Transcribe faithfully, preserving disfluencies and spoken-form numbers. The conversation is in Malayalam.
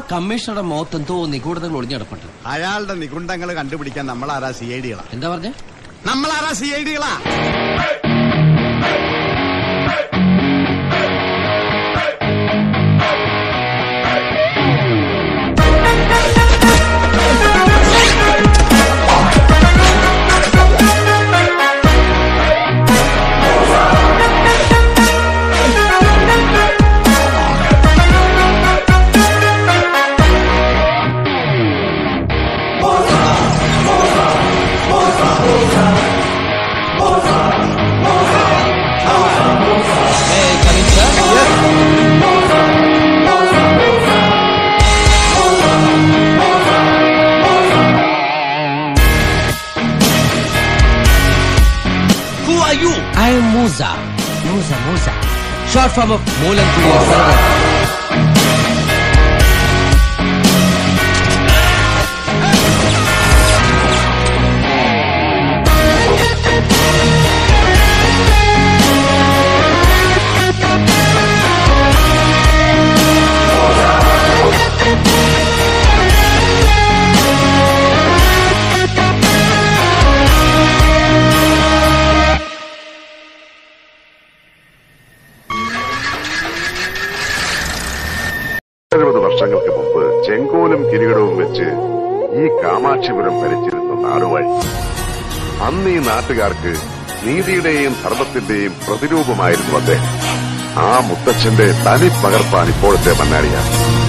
കമ്മീഷണറുടെ മുഖത്ത് എന്തോ നിഗൂഢതകൾ ഒളിഞ്ഞിടപ്പുണ്ട്. അയാളുടെ നിഗുണ്ടങ്ങൾ കണ്ടുപിടിക്കാൻ നമ്മളാരാ സി ഐ ഡികളാ. എന്താ പറഞ്ഞ? നമ്മളാരാ സി ഐ ഡികളാ. I am Musa. Musa, Musa. Short form of Molan to your server. എഴുപത് വർഷങ്ങൾക്ക് മുമ്പ് ചെങ്കോലും കിരീടവും വെച്ച് ഈ കാമാക്ഷിപുരം ഭരിച്ചിരുന്ന നാടുവാഴി. അന്ന് ഈ നാട്ടുകാർക്ക് നീതിയുടെയും ധർമ്മത്തിന്റെയും പ്രതിരൂപമായിരുന്നു അദ്ദേഹം. ആ മുത്തച്ഛന്റെ തനി പകർപ്പാണ് ഇപ്പോഴത്തെ മണ്ണാടിയാർ.